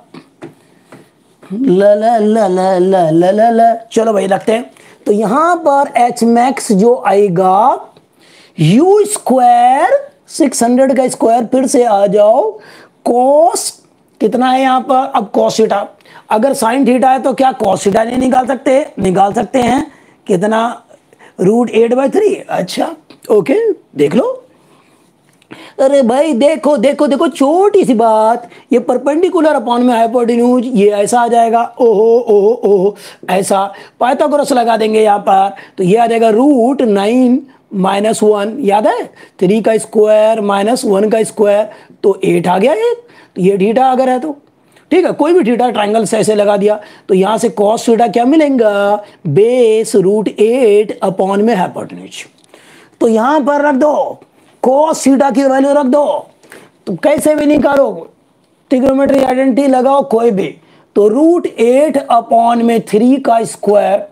ला ला ला ला ला ला ला ला। चलो भाई रखते हैं। तो यहां पर एच मैक्स जो आएगा, यू स्क्वायर 600 का स्क्वायर, फिर से आ जाओ, कॉस कितना है यहां पर, अब कॉस थीटा, अगर साइन थीटा है तो क्या कॉस थीटा नहीं निकाल सकते? निकाल सकते हैं। कितना, √8/3। अच्छा ओके, देख लो। अरे भाई देखो देखो देखो, छोटी सी बात, ये परपेंडिकुलर अपॉन में हाइपोटेन्यूज, ये ऐसा आ जाएगा, ओहो ओहो ओहो, ऐसा पाइथागोरस लगा देंगे यहाँ पर। तो ये आ जाएगा √9 माइनस 1, याद है, 3 का स्क्वायर माइनस 1 का स्क्वायर, तो 8 आ गया एक। तो ये थीटा अगर है तो ठीक है, कोई भी थीटा ट्राइंगल से ऐसे लगा दिया। तो यहां से कॉस थीटा क्या मिलेगा, बेस √8 अपॉन में हाइपोटेन्यूज। तो यहां पर रख दो, कॉस थीटा की वैल्यू रख दो। तो कैसे भी निकालो, ट्रिग्नोमेट्री आइडेंटिटी लगाओ कोई भी। तो √8 अपॉन में 3 का स्क्वायर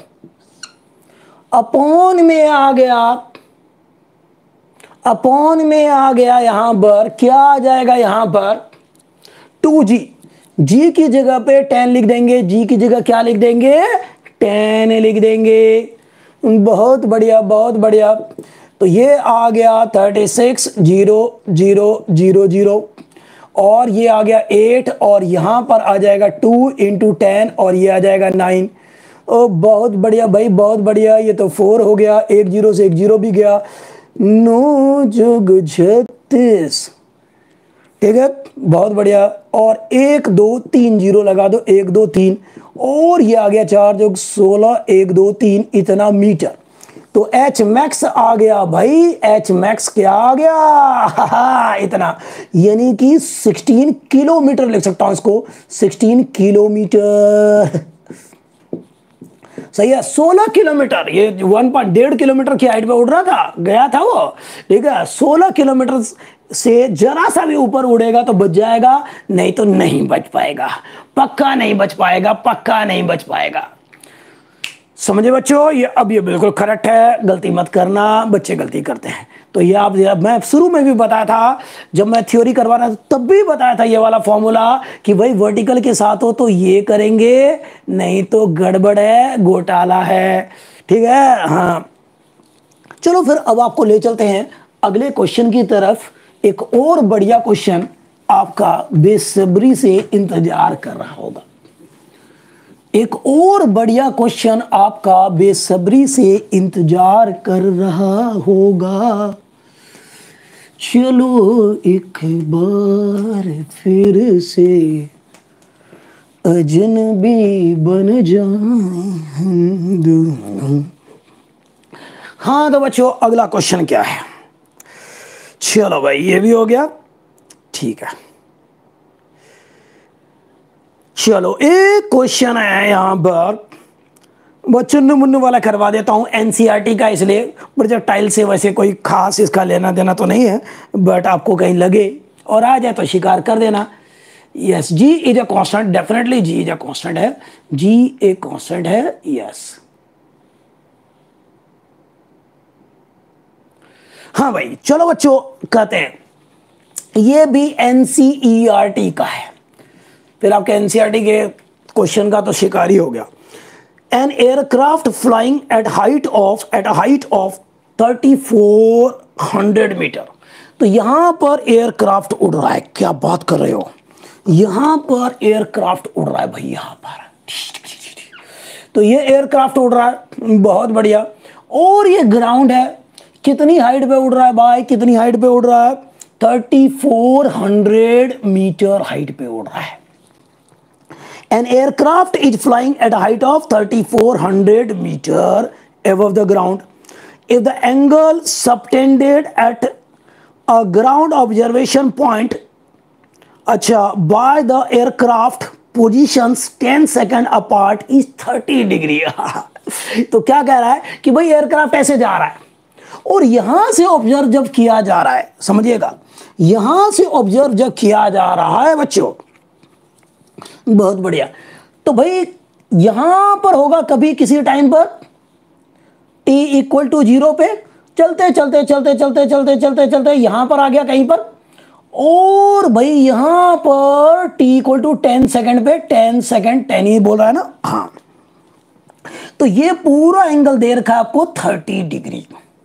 अपॉन में आ गया, अपॉन में आ गया, यहां पर क्या आ जाएगा, यहां पर 2g, g की जगह पे 10 लिख देंगे, g की जगह क्या लिख देंगे, 10 लिख देंगे। बहुत बढ़िया बहुत बढ़िया। तो ये आ गया 36,0,0,0 और ये आ गया 8 और यहां पर आ जाएगा 2 × 10 और ये आ जाएगा 9। ओ बहुत बढ़िया भाई, बहुत बढ़िया। ये तो 4 हो गया, 1 0 से 1 0 भी गया, 9 जोग 36, ठीक है, बहुत बढ़िया। और 1 2 3 0 लगा दो, 1 2 3, और ये आ गया 4 जोग 16, 1 2 3, इतना मीटर। तो एच मैक्स आ गया भाई, एच मैक्स क्या आ गया इतना, यानी कि 16 किलोमीटर लिख सकता हूं इसको, 16 किलोमीटर। सही है, 16 किलोमीटर, ये 1.5 किलोमीटर की हाइट पे उड़ रहा था, गया था वो, ठीक है। 16 किलोमीटर से जरा सा भी ऊपर उड़ेगा तो बच जाएगा, नहीं तो नहीं बच पाएगा, पक्का नहीं बच पाएगा, पक्का नहीं बच पाएगा। समझे बच्चों? ये बिल्कुल करेक्ट है, गलती मत करना, बच्चे गलती करते हैं। तो ये आप, मैं शुरू में भी बताया था, जब मैं थ्योरी करवा रहा था तब भी बताया था ये वाला फॉर्मूला कि भाई वर्टिकल के साथ हो तो ये करेंगे, नहीं तो गड़बड़ है, घोटाला है। ठीक है, हाँ। चलो फिर अब आपको ले चलते हैं अगले क्वेश्चन की तरफ। एक और बढ़िया क्वेश्चन आपका बेसब्री से इंतजार कर रहा होगा। एक और बढ़िया क्वेश्चन आपका बेसब्री से इंतजार कर रहा होगा। चलो एक बार फिर से अजनबी बन जाएं हम दोनों। हाँ तो बच्चों अगला क्वेश्चन क्या है? चलो भाई ये भी हो गया, ठीक है। चलो एक क्वेश्चन है यहां पर, वो चुन्नू मुन्नू वाला करवा देता हूं एनसीईआरटी का, इसलिए प्रोजेक्टाइल से वैसे कोई खास इसका लेना देना तो नहीं है, बट आपको कहीं लगे और आ जाए तो शिकार कर देना। Yes, G is a constant, definitely G is a constant है, जी एक कांस्टेंट है, यस। हाँ भाई चलो बच्चों कहते हैं ये भी एनसीईआरटी का है, फिर आपके एनसीईआरटी के क्वेश्चन का तो शिकारी हो गया। An aircraft flying at height of 3400 metre. तो यहां पर एयरक्राफ्ट उड़ रहा है, क्या बात कर रहे हो, यहां पर एयरक्राफ्ट उड़ रहा है भाई, यहां पर तो ये एयरक्राफ्ट उड़ रहा है, बहुत बढ़िया। और ये ग्राउंड है, कितनी हाइट पे उड़ रहा है भाई, कितनी हाइट पे उड़ रहा है? 3400 मीटर हाइट पे उड़ रहा है। An aircraft is flying at a height of 3400 meter above the ground. If the angle subtended at a ground observation point, अच्छा, by the aircraft positions 10 seconds apart is 30 degree. तो क्या कह रहा है कि भाई एयरक्राफ्ट ऐसे जा रहा है और यहां से ऑब्जर्व जब किया जा रहा है, समझिएगा, यहां से ऑब्जर्व जब किया जा रहा है बच्चों, बहुत बढ़िया। तो भाई यहां पर होगा कभी किसी टाइम पर t इक्वल टू 0 पे, चलते चलते चलते चलते चलते चलते चलते यहां पर आ गया कहीं पर, और भाई यहां पर t इक्वल टू 10 सेकेंड पे, 10 सेकेंड 10 ही बोल रहा है ना, हाँ। तो ये पूरा एंगल दे रखा है आपको 30 डिग्री।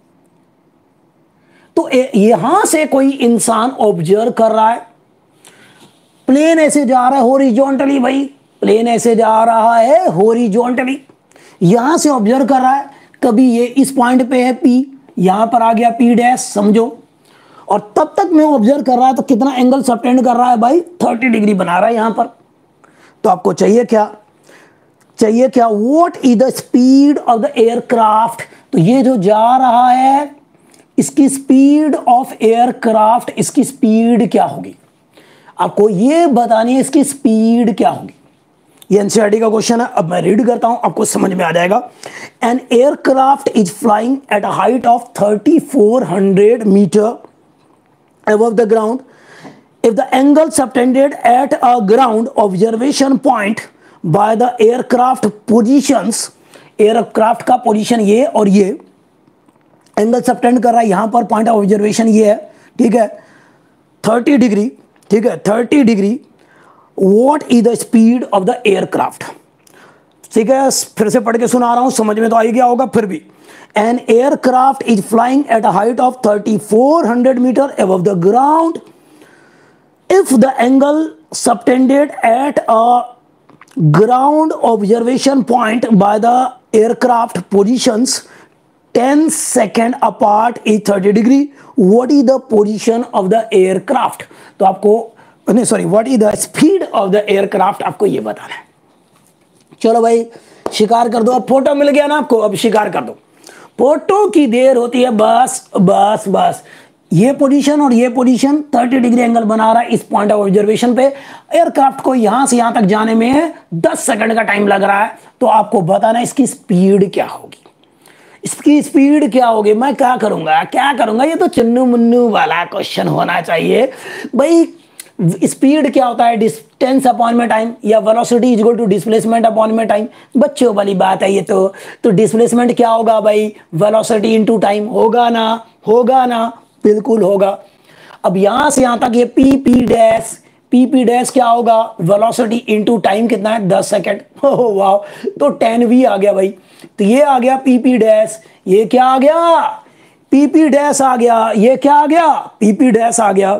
तो यहां से कोई इंसान ऑब्जर्व कर रहा है, प्लेन ऐसे जा रहा है हॉरिजॉन्टली, भाई प्लेन ऐसे जा रहा है हॉरिजॉन्टली, यहां से ऑब्जर्व कर रहा है, कभी ये इस पॉइंट पे है P, यहां पर आ गया P डैश, समझो, और तब तक मैं ऑब्जर्व कर रहा है तो कितना एंगल सबटेंड कर रहा है भाई, 30 डिग्री बना रहा है यहां पर। तो आपको चाहिए क्या, चाहिए क्या, what is the speed of the aircraft. तो ये जो जा रहा है इसकी स्पीड ऑफ एयरक्राफ्ट, इसकी स्पीड क्या होगी, आपको ये बतानी है इसकी स्पीड क्या होगी। ये एनसीईआरटी का क्वेश्चन है, अब मैं रीड करता हूं, आपको समझ में आ जाएगा। An aircraft is flying at a height of 3400 metre above the ground. If the angle subtended at a ground observation point by the aircraft positions, aircraft का पोजीशन ये और ये एंगल सबटेंड कर रहा है, यहां पर पॉइंट ऑफ ऑब्जर्वेशन ये है, ठीक है, 30 डिग्री, ठीक है, 30 degree. What is the speed of the aircraft, ठीक है, फिर से पढ़ के सुना रहा हूं, समझ में तो आ ही गया होगा फिर भी। An aircraft is flying at a height of 3400 metre above the ground if the angle subtended at a ground observation point by the aircraft positions 10 second apart is 30 degree. What is the position of the aircraft, तो आपको नहीं, sorry, what is the speed of the aircraft, आपको ये बताना है। चलो भाई शिकार कर दो, अब फोटो मिल गया ना आपको, अब शिकार कर दो। फोटो की देर होती है, बस बस बस, ये पोजीशन और ये पोजीशन 30 डिग्री एंगल बना रहा है इस पॉइंट ऑफ ऑब्जर्वेशन पे, एयरक्राफ्ट को यहां से यहां तक जाने में 10 सेकंड का टाइम लग रहा है। तो आपको बताना है इसकी स्पीड क्या होगी, इसकी स्पीड क्या होगी। मैं क्या करूंगा, क्या करूंगा, ये तो चुन्नू मुन्नू वाला क्वेश्चन होना चाहिए भाई। स्पीड क्या होता है, डिस्टेंस अपॉन में टाइम, या velocity is equal to displacement upon में टाइम। बच्चों वाली बात है ये तो डिस्प्लेसमेंट क्या होगा भाई, वेलोसिटी इनटू टाइम, होगा ना, होगा ना, बिल्कुल होगा। अब यहां से यहां तक ये पी डैश क्या होगा, वेलोसिटी इनटू टाइम कितना है, 10 सेकंड। ओह वाह, तो 10 वी आ गया भाई। तो ये आ गया पी डैश, ये क्या आ गया, पी डैश आ गया, ये क्या आ गया, पी डैश आ गया।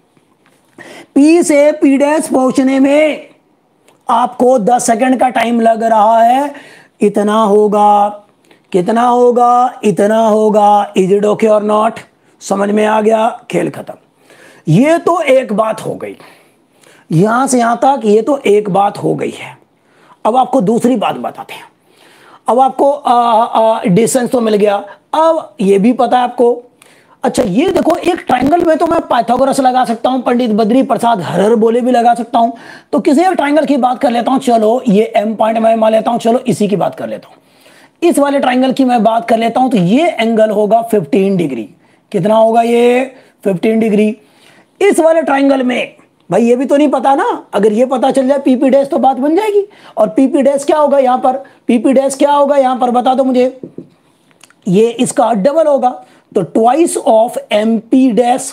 पी से पी डैश पहुंचने में आपको 10 सेकंड का टाइम लग रहा है, इतना होगा, कितना होगा, इतना होगा। इज इट ओके और नॉट, समझ में आ गया, खेल खत्म। ये तो एक बात हो गई, यहां से यहां तक ये तो एक बात हो गई है। अब आपको दूसरी बात बताते हैं। अब आपको डिस्टेंस तो मिल गया, अब ये भी पता है आपको। अच्छा ये देखो, एक ट्रायंगल में तो मैं पाइथागोरस लगा सकता हूं, पंडित बद्री प्रसाद हर बोले भी लगा सकता हूं। तो किसी एक ट्रायंगल की बात कर लेता हूं, चलो ये एम पॉइंट मैं मान लेता हूं, चलो इसी की बात कर लेता हूं। इस वाले ट्रायंगल की मैं बात कर लेता हूं, तो ये एंगल होगा 15 डिग्री। कितना होगा ये, 15 डिग्री। इस वाले ट्रायंगल में भाई ये भी तो नहीं पता ना, अगर ये पता चल जाए पीपी डैश तो बात बन जाएगी। और पीपी डैश क्या होगा यहां पर, पीपी डैश क्या होगा यहां पर, बता दो मुझे। ये इसका डबल होगा, तो ट्वाइस ऑफ एमपी डैश,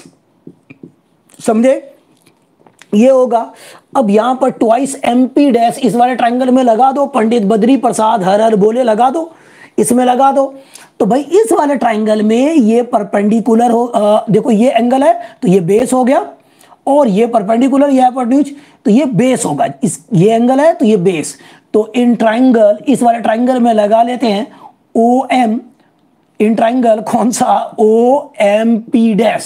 समझे, ये होगा। अब यहां पर ट्वाइस एमपी डैश इस वाले ट्रायंगल में लगा दो, पंडित बद्री प्रसाद हर हर बोले लगा दो, इसमें लगा दो। तो भाई इस वाले ट्रायंगल में ये परपेंडिकुलर हो, देखो ये एंगल है तो ये बेस हो गया, और ये परपेंडिकुलर, ये हाइपोटेन्यूज, तो ये बेस होगा। इस ये एंगल है तो ये बेस। तो इन ट्रायंगल, इस वाले ट्रायंगल में लगा लेते हैं ओ एम, इन ट्रायंगल कौन सा, ओ एम पी डैश।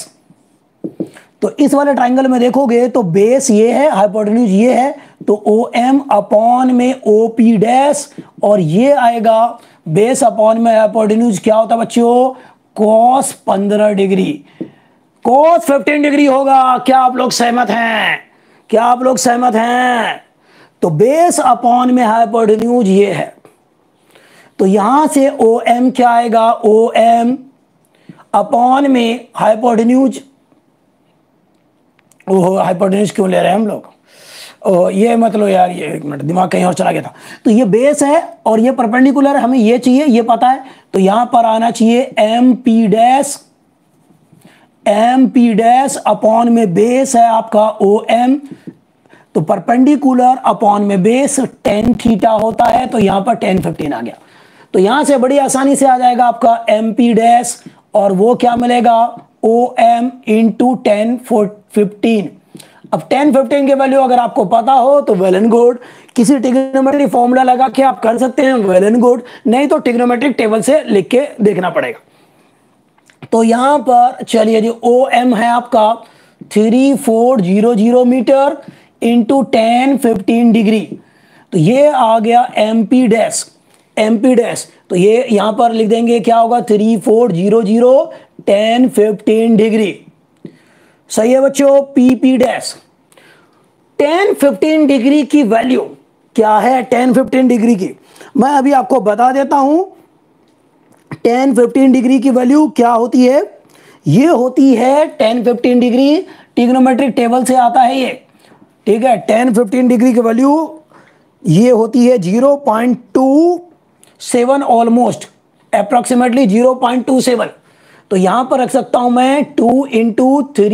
तो इस वाले ट्रायंगल में देखोगे तो बेस ये है, हाइपोटेन्यूज ये है, तो ओ एम अपॉन में ओ पी डैश, और ये आएगा बेस अपॉन में हाइपोटेन्यूज क्या होता है बच्चों, cos 15 डिग्री, cos 15 डिग्री होगा। क्या आप लोग सहमत हैं, क्या आप लोग सहमत हैं। तो बेस अपॉन में हाइपोटेन्यूज ये है, तो यहां से ओ एम क्या आएगा, ओ एम अपॉन में हाइपोटेन्यूज, ओह हाइपोटेन्यूज क्यों ले रहे हैं हम लोग, ये मतलब यार, ये एक मिनट दिमाग कहीं और चला गया था। तो ये बेस है और ये परपेंडिकुलर है, हमें ये चाहिए, ये पता है, तो यहां पर आना चाहिए M P dash, M P dash upon में बेस है आपका ओ एम, तो परपेंडिकुलर अपॉन में बेस टेन थीटा होता है, तो यहां पर 10 15 आ गया। तो यहां से बड़ी आसानी से आ जाएगा आपका एम पी डैश, और वो क्या मिलेगा, ओ एम इंटू 10 15। अब 10 15 की वैल्यू अगर आपको पता हो तो वेल एंड गुड, किसी ट्रिग्नोमेट्रिक फॉर्मूला लगा के आप कर सकते हैं, वेल एंड गुड, नहीं तो ट्रिग्नोमेट्रिक टेबल से लिख के देखना पड़ेगा। तो यहां पर चलिए जी, ओ एम है आपका 3400 मीटर इंटू 10 15 डिग्री, तो ये आ गया M P dash, M P dash. तो ये यहां पर लिख देंगे क्या होगा, 3400 10 15 डिग्री, सही है बच्चों। पी डैश 10 15 डिग्री की वैल्यू क्या है, 10 15 डिग्री की मैं अभी आपको बता देता हूं। 10 15 डिग्री की वैल्यू क्या होती है, ये होती है 10 15 डिग्री, ट्रिग्नोमेट्रिक टेबल से आता है ये, ठीक है। 10 15 डिग्री की वैल्यू ये होती है 0.27, ऑलमोस्ट अप्रोक्सीमेटली 0.27। तो यहां पर रख सकता हूं मैं 2 इंटू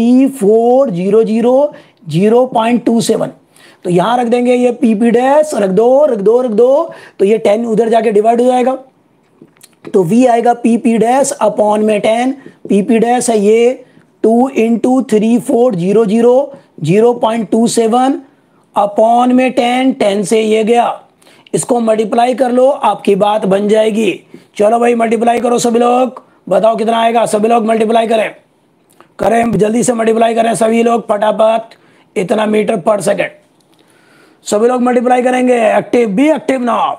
3400 0.27, तो यहां रख देंगे ये पी डैश, रख दो रख दो रख दो, तो ये 10 उधर जाके डिवाइड हो जाएगा, तो v आएगा पी डैश अपॉन में 10, पी डैश है ये 2 इंटू 3400 0.27 अपॉन में 10, 10 से ये गया, इसको मल्टीप्लाई कर लो, आपकी बात बन जाएगी। चलो भाई मल्टीप्लाई करो सभी लोग, बताओ कितना आएगा, सभी लोग मल्टीप्लाई करें, करें जल्दी से मल्टीप्लाई करें सभी लोग फटाफट, इतना मीटर पर सेकेंड, सभी लोग मल्टीप्लाई करेंगे, एक्टिव बी एक्टिव नाउ,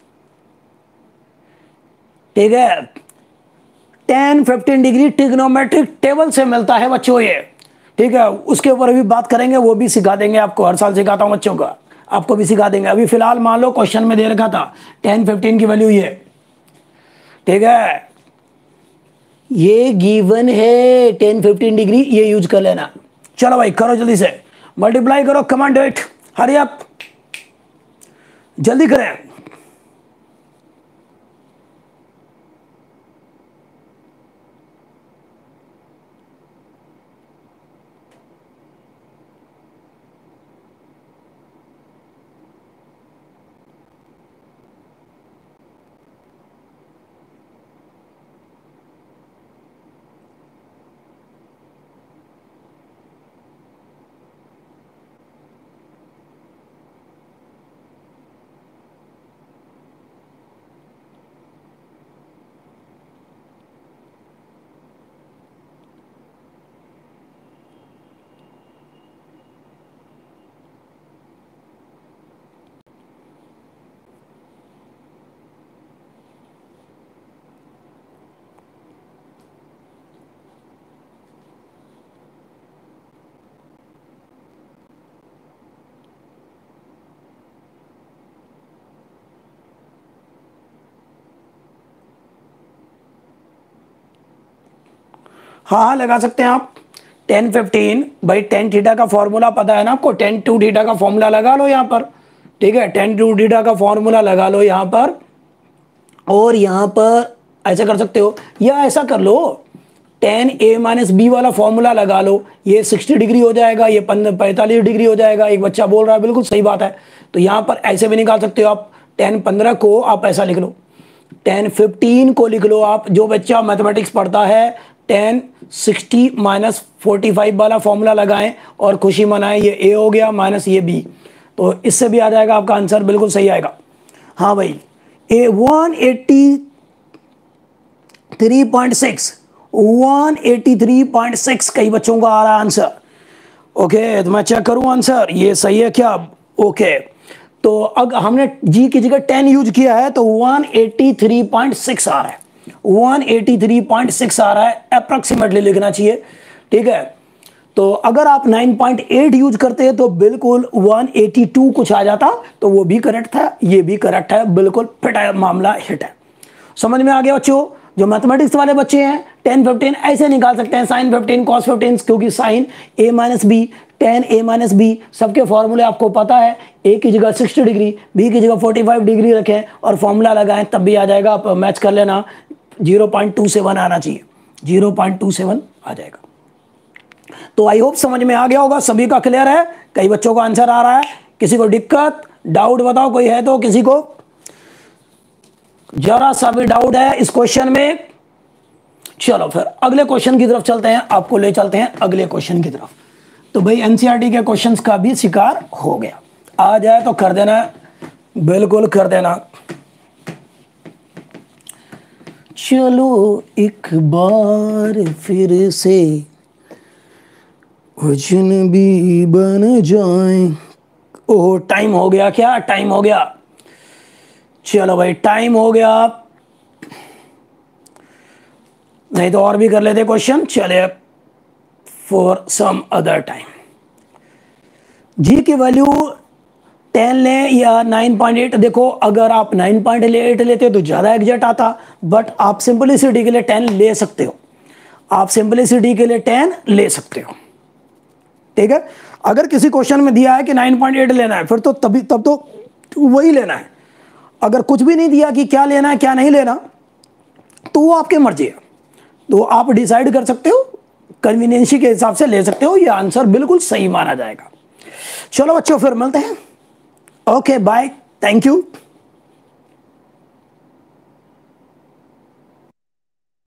ठीक है। 10 15 डिग्री ट्रिग्नोमेट्रिक टेबल से मिलता है बच्चों ये, ठीक है। उसके ऊपर अभी बात करेंगे, वो भी सिखा देंगे आपको, हर साल सिखाता हूं बच्चों का, आपको भी सिखा देंगे। अभी फिलहाल मान लो क्वेश्चन में दे रखा था 10 15 की वैल्यू ये, ठीक है, ये गिवन है 10 15 डिग्री, ये यूज कर लेना। चलो भाई करो जल्दी से मल्टीप्लाई करो, कमांड इट, हरी अप, जल्दी करें। हाँ हाँ लगा सकते हैं आप। 10 15 भाई, टेन थीटा का फॉर्मूला पता है ना आपको, टेन टू थीटा का फॉर्मूला लगा लो यहाँ पर, ठीक है, टेन टू थीटा का फॉर्मूला लगा लो यहाँ पर, और यहाँ पर ऐसा कर सकते हो, या ऐसा कर लो, टेन ए माइनस बी वाला फॉर्मूला लगा लो, ये 60 डिग्री हो जाएगा, ये 45 डिग्री हो जाएगा। एक बच्चा बोल रहा है बिल्कुल सही बात है, तो यहाँ पर ऐसे भी निकाल सकते हो आप। 10 15 को आप ऐसा लिख लो, 10 15 को लिख लो आप। जो बच्चा मैथमेटिक्स पढ़ता है 10 60 माइनस 45 वाला फॉर्मूला लगाएं और खुशी मनाएं, ये ए हो गया माइनस ये बी, तो इससे भी आ जाएगा आपका आंसर, बिल्कुल सही आएगा। हाँ भाई, ए 183.6 कई बच्चों का आ रहा है आंसर। ओके, तो मैं चेक करूं आंसर, ये सही है क्या? ओके, तो अगर हमने जी की जगह 10 यूज किया है तो 183.6 आ रहा है, 183.6 आ रहा है, अप्रोक्सीमेटली लिखना चाहिए, ठीक है। तो अगर आप 9.8 यूज करते हैं तो बिल्कुल 182 कुछ आ जाता, तो वो भी करेक्ट था, ये भी करेक्ट है, बिल्कुल फिट है, मामला हिट है। समझ में आ गया बच्चों? जो मैथमेटिक्स वाले बच्चे हैं 10 15 ऐसे निकाल सकते हैं, साइन 15 कॉस 15, क्योंकि sine A minus B, tan A minus B, सबके फॉर्मूले आपको पता है। ए की जगह 60 डिग्री, बी की जगह 45 डिग्री रखें और फॉर्मूला लगाएं, तब भी आ जाएगा। आप मैच कर लेना, 0.27 आना चाहिए, 0.27 आ जाएगा। तो आई होप समझ में आ गया होगा, सभी का क्लियर है? कई बच्चों को आंसर आ रहा है, किसी को दिक्कत डाउट बताओ, कोई है तो? किसी को जरा सा भी डाउट है इस क्वेश्चन में? चलो फिर अगले क्वेश्चन की तरफ चलते हैं, आपको ले चलते हैं अगले क्वेश्चन की तरफ। तो भाई एनसीईआरटी के क्वेश्चंस का भी शिकार हो गया, आ जाए तो कर देना, बिल्कुल कर देना। चलो एक बार फिर से अजनबी बन जाएं। ओह, टाइम हो गया क्या? टाइम हो गया, चलो भाई टाइम हो गया, नहीं तो और भी कर लेते क्वेश्चन, चले for some other time. G की वैल्यू 10 लें या 9.8, देखो अगर आप 9.8 लेते तो ज़्यादा एग्जैक्ट आता, बट आप सिंपलिसिटी के लिए 10 ले सकते हो, आप सिंपलिसिटी के लिए 10 ले सकते हो, ठीक है। अगर किसी क्वेश्चन में दिया है कि 9.8 लेना है, फिर तो तब तो वही लेना है। अगर कुछ भी नहीं दिया कि क्या लेना है क्या नहीं लेना, तो वो आपके मर्जी है, तो आप डिसाइड कर सकते हो, कन्वीनियंसी के हिसाब से ले सकते हो, ये आंसर बिल्कुल सही माना जाएगा। चलो बच्चों फिर मिलते हैं, ओके बाय, थैंक यू।